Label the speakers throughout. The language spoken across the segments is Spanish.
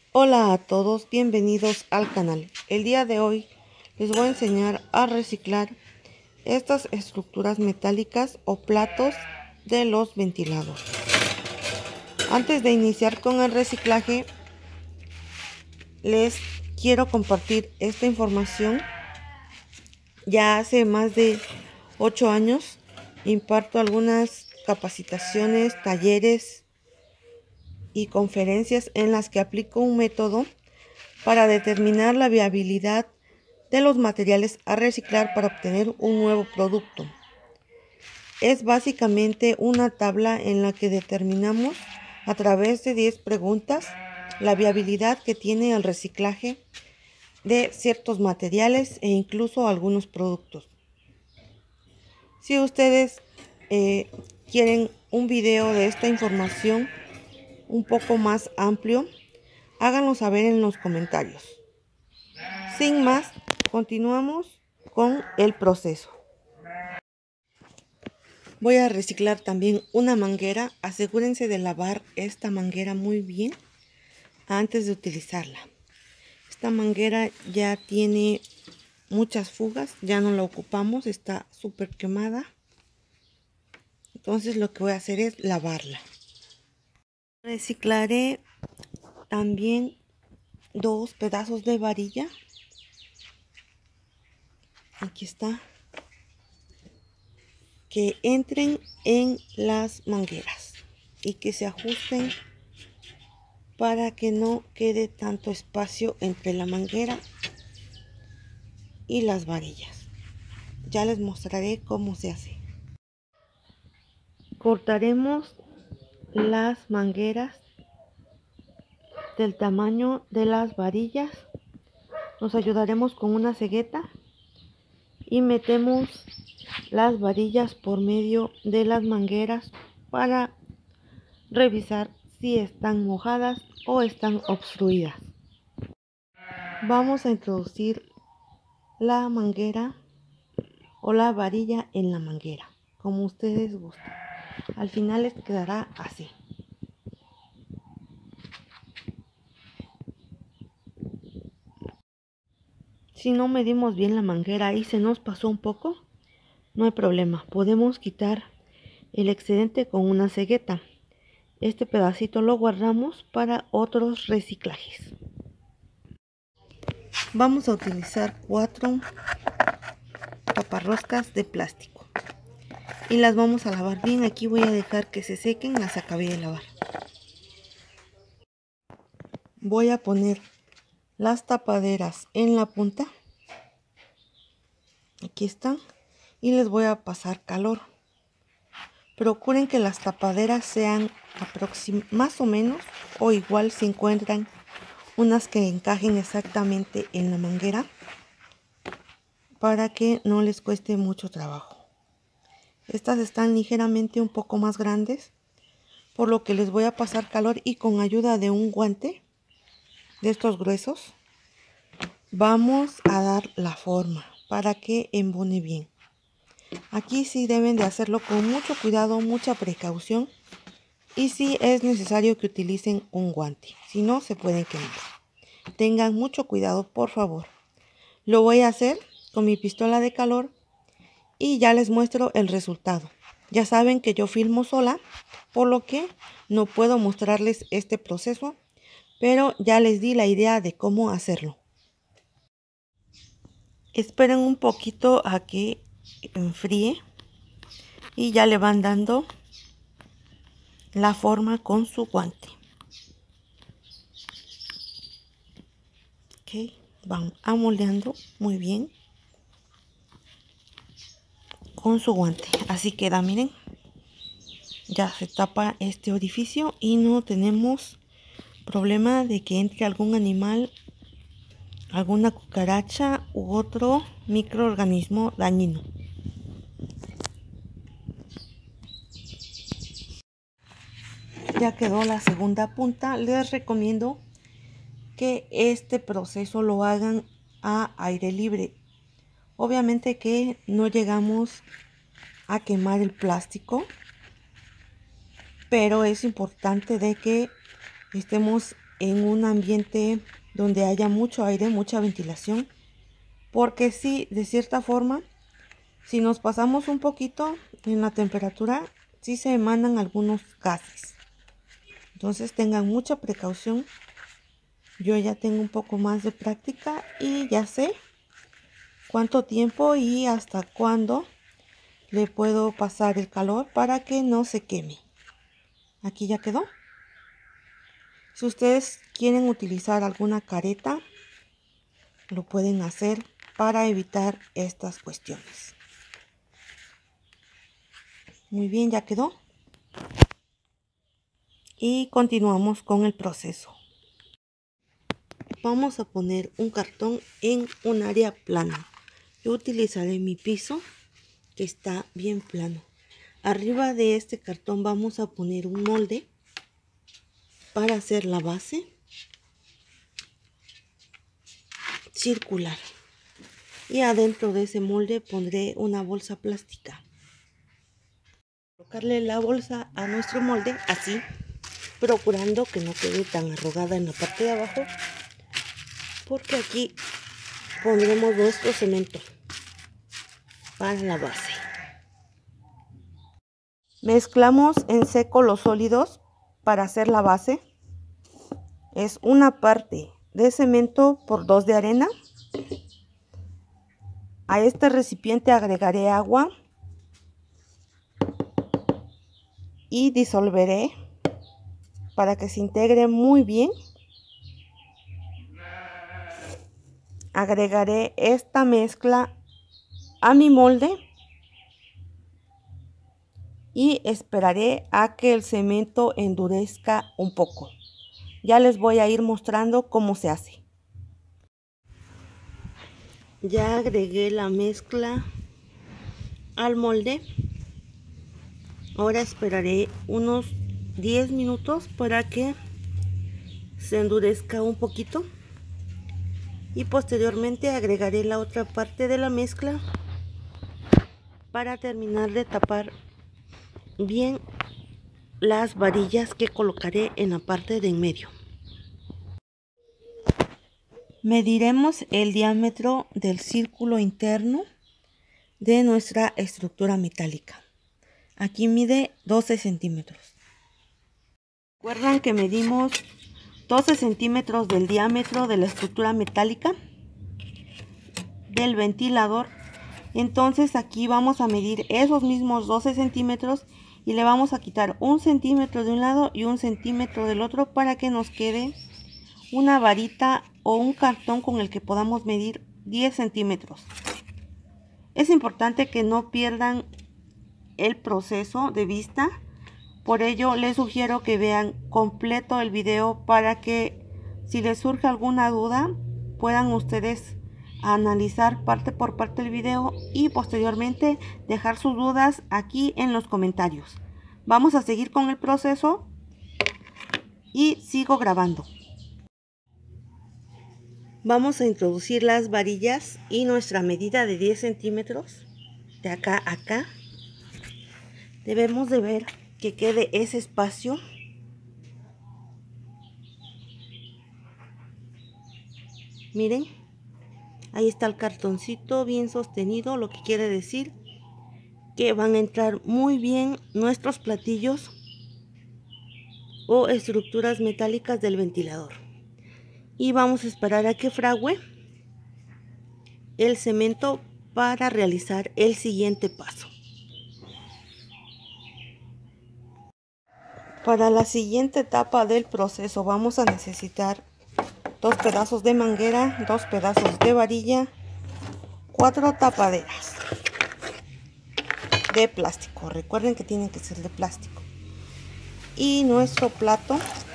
Speaker 1: Hola a todos, bienvenidos al canal. El día de hoy les voy a enseñar a reciclar estas estructuras metálicas o platos de los ventiladores. Antes de iniciar con el reciclaje, les quiero compartir esta información. Ya hace más de 8 años imparto algunas capacitaciones, talleres y conferencias en las que aplico un método para determinar la viabilidad de los materiales a reciclar para obtener un nuevo producto. Es básicamente una tabla en la que determinamos a través de 10 preguntas la viabilidad que tiene el reciclaje de ciertos materiales e incluso algunos productos. Si ustedes quieren un video de esta información un poco más amplio, háganlo saber en los comentarios. Sin más, continuamos con el proceso. Voy a reciclar también una manguera. Asegúrense de lavar esta manguera muy bien antes de utilizarla. Esta manguera ya tiene muchas fugas, ya no la ocupamos, está súper quemada. Entonces lo que voy a hacer es lavarla. Reciclaré también 2 pedazos de varilla. Aquí está. Que entren en las mangueras y que se ajusten para que no quede tanto espacio entre la manguera y las varillas. Ya les mostraré cómo se hace. Cortaremos las mangueras del tamaño de las varillas. Nos ayudaremos con una cegueta y metemos las varillas por medio de las mangueras para revisar si están mojadas o están obstruidas. Vamos a introducir la manguera o la varilla en la manguera, como ustedes gusten. Al final les quedará así. Si no medimos bien la manguera y se nos pasó un poco, no hay problema. Podemos quitar el excedente con una cegueta. Este pedacito lo guardamos para otros reciclajes. Vamos a utilizar 4 taparroscas de plástico y las vamos a lavar bien. Aquí voy a dejar que se sequen, las acabé de lavar. Voy a poner las tapaderas en la punta. Aquí están. Y les voy a pasar calor. Procuren que las tapaderas sean más o menos o igual si encuentran unas que encajen exactamente en la manguera, para que no les cueste mucho trabajo. Estas están ligeramente un poco más grandes, por lo que les voy a pasar calor y con ayuda de un guante de estos gruesos vamos a dar la forma para que embone bien. Aquí sí deben de hacerlo con mucho cuidado, mucha precaución, y si es necesario que utilicen un guante, si no se pueden quemar. Tengan mucho cuidado, por favor. Lo voy a hacer con mi pistola de calor y ya les muestro el resultado. Ya saben que yo filmo sola, por lo que no puedo mostrarles este proceso, pero ya les di la idea de cómo hacerlo. Esperen un poquito a que enfríe y ya le van dando la forma con su guante. Ok, van amoldeando muy bien con su guante. Así queda, miren. Ya se tapa este orificio y no tenemos problema de que entre algún animal, alguna cucaracha u otro microorganismo dañino. Ya quedó la segunda punta. Les recomiendo que este proceso lo hagan a aire libre. Obviamente que no llegamos a quemar el plástico, pero es importante de que estemos en un ambiente donde haya mucho aire, mucha ventilación, porque si de cierta forma, si nos pasamos un poquito en la temperatura, sí se emanan algunos gases. Entonces tengan mucha precaución. Yo ya tengo un poco más de práctica y ya sé cuánto tiempo y hasta cuándo le puedo pasar el calor para que no se queme. Aquí ya quedó. Si ustedes quieren utilizar alguna careta, lo pueden hacer para evitar estas cuestiones. Muy bien, ya quedó. Y continuamos con el proceso. Vamos a poner un cartón en un área plana. Yo utilizaré mi piso que está bien plano. Arriba de este cartón vamos a poner un molde para hacer la base circular. Y adentro de ese molde pondré una bolsa plástica. Colocarle la bolsa a nuestro molde así, procurando que no quede tan arrugada en la parte de abajo, porque aquí pondremos nuestro cemento para la base. Mezclamos en seco los sólidos para hacer la base. Es una parte de cemento por 2 de arena. A este recipiente agregaré agua y disolveré para que se integre muy bien. Agregaré esta mezcla a mi molde y esperaré a que el cemento endurezca un poco. Ya les voy a ir mostrando cómo se hace. Ya agregué la mezcla al molde. Ahora esperaré unos 10 minutos para que se endurezca un poquito. Y posteriormente agregaré la otra parte de la mezcla para terminar de tapar bien las varillas que colocaré en la parte de en medio. Mediremos el diámetro del círculo interno de nuestra estructura metálica. Aquí mide 12 centímetros. Recuerdan que medimos 12 centímetros del diámetro de la estructura metálica del ventilador. Entonces aquí vamos a medir esos mismos 12 centímetros y le vamos a quitar 1 centímetro de un lado y 1 centímetro del otro para que nos quede una varita o un cartón con el que podamos medir 10 centímetros. Es importante que no pierdan el proceso de vista. Por ello les sugiero que vean completo el video para que si les surge alguna duda puedan ustedes analizar parte por parte el video y posteriormente dejar sus dudas aquí en los comentarios. Vamos a seguir con el proceso y sigo grabando. Vamos a introducir las varillas y nuestra medida de 10 centímetros de acá a acá. Debemos de ver que quede ese espacio. Miren, ahí está el cartoncito bien sostenido, lo que quiere decir que van a entrar muy bien nuestros platillos o estructuras metálicas del ventilador. Y vamos a esperar a que fragüe el cemento para realizar el siguiente paso. Para la siguiente etapa del proceso vamos a necesitar 2 pedazos de manguera, 2 pedazos de varilla, 4 tapaderas de plástico. Recuerden que tienen que ser de plástico. Y nuestro plato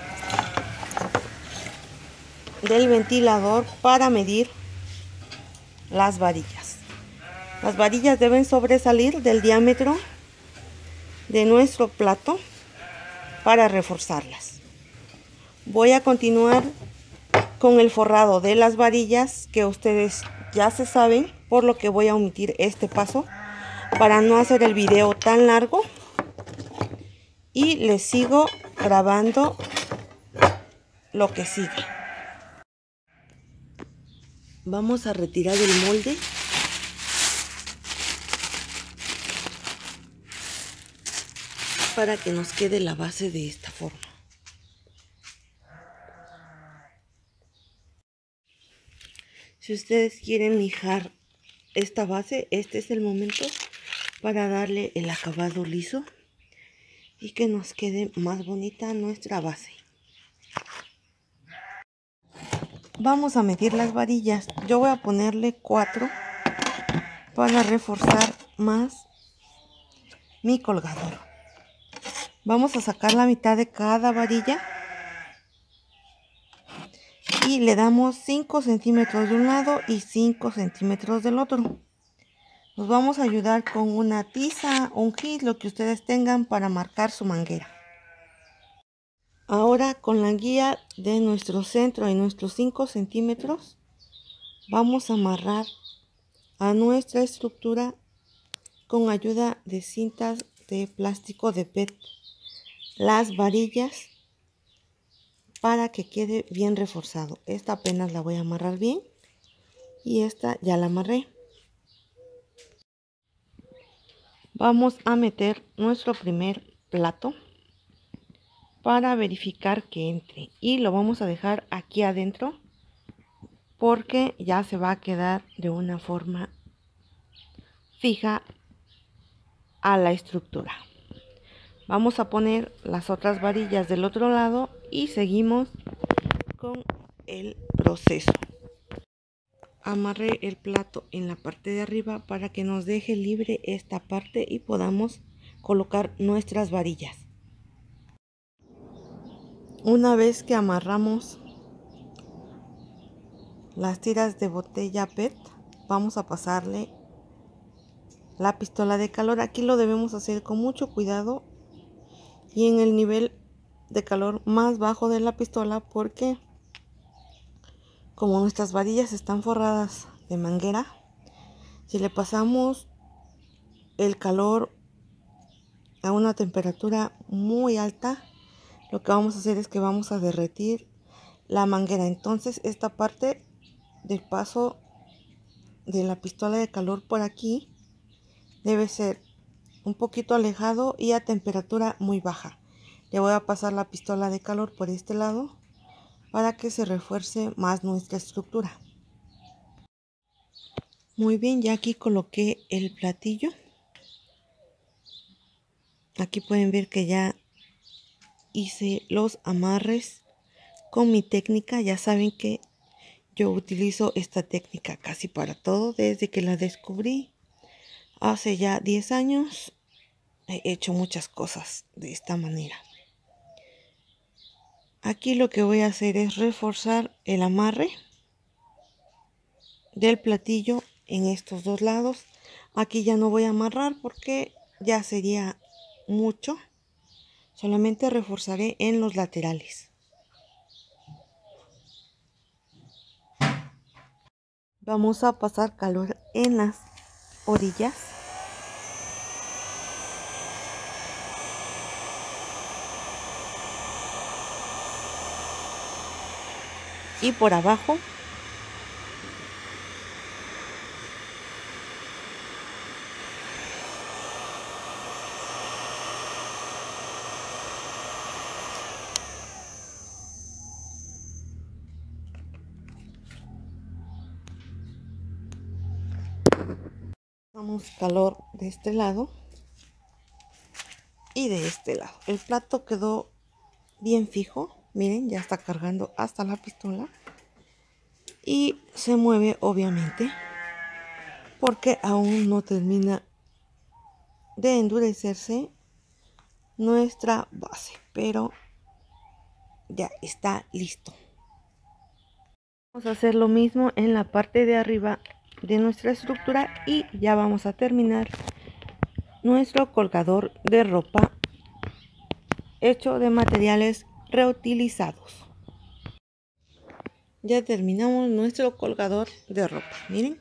Speaker 1: del ventilador para medir las varillas. Las varillas deben sobresalir del diámetro de nuestro plato para reforzarlas. Voy a continuar con el forrado de las varillas que ustedes ya se saben, por lo que voy a omitir este paso para no hacer el video tan largo y les sigo grabando lo que sigue. Vamos a retirar el molde. Para que nos quede la base de esta forma. Si ustedes quieren lijar esta base, este es el momento para darle el acabado liso y que nos quede más bonita nuestra base. Vamos a medir las varillas. Yo voy a ponerle 4 para reforzar más mi colgador. Vamos a sacar la mitad de cada varilla y le damos 5 centímetros de un lado y 5 centímetros del otro. Nos vamos a ayudar con una tiza, un gis, lo que ustedes tengan para marcar su manguera. Ahora con la guía de nuestro centro y nuestros 5 centímetros vamos a amarrar a nuestra estructura con ayuda de cintas de plástico de PET las varillas para que quede bien reforzado. Esta apenas la voy a amarrar bien y esta ya la amarré. Vamos a meter nuestro primer plato para verificar que entre y lo vamos a dejar aquí adentro porque ya se va a quedar de una forma fija a la estructura. Vamos a poner las otras varillas del otro lado y seguimos con el proceso. Amarré el plato en la parte de arriba para que nos deje libre esta parte y podamos colocar nuestras varillas. Una vez que amarramos las tiras de botella PET, vamos a pasarle la pistola de calor. Aquí lo debemos hacer con mucho cuidado y en el nivel de calor más bajo de la pistola, porque como nuestras varillas están forradas de manguera, si le pasamos el calor a una temperatura muy alta, lo que vamos a hacer es que vamos a derretir la manguera. Entonces esta parte del paso de la pistola de calor por aquí debe ser un poquito alejado y a temperatura muy baja. Le voy a pasar la pistola de calor por este lado para que se refuerce más nuestra estructura. Muy bien, ya aquí coloqué el platillo. Aquí pueden ver que ya hice los amarres con mi técnica. Ya saben que yo utilizo esta técnica casi para todo. Desde que la descubrí hace ya 10 años he hecho muchas cosas de esta manera. Aquí lo que voy a hacer es reforzar el amarre del platillo en estos dos lados. Aquí ya no voy a amarrar porque ya sería mucho. Solamente reforzaré en los laterales. Vamos a pasar calor en las orillas. Y por abajo. Damos calor de este lado y de este lado. El plato quedó bien fijo. Miren, ya está cargando hasta la pistola. Y se mueve obviamente porque aún no termina de endurecerse nuestra base, pero ya está listo. Vamos a hacer lo mismo en la parte de arriba de nuestra estructura y ya vamos a terminar nuestro colgador de ropa hecho de materiales reutilizados. Ya terminamos nuestro colgador de ropa, miren.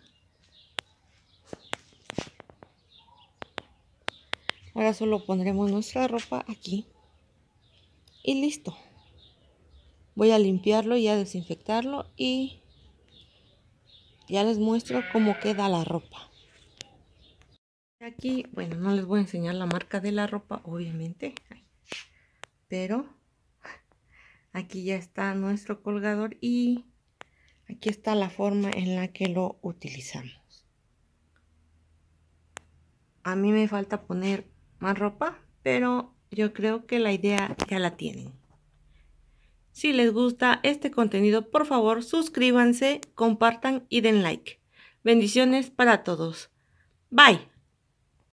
Speaker 1: Ahora solo pondremos nuestra ropa aquí y listo. Voy a limpiarlo y a desinfectarlo y ya les muestro cómo queda la ropa. Aquí, bueno, no les voy a enseñar la marca de la ropa, obviamente, pero aquí ya está nuestro colgador y aquí está la forma en la que lo utilizamos. A mí me falta poner más ropa, pero yo creo que la idea ya la tienen. Si les gusta este contenido, por favor, suscríbanse, compartan y den like. Bendiciones para todos. Bye.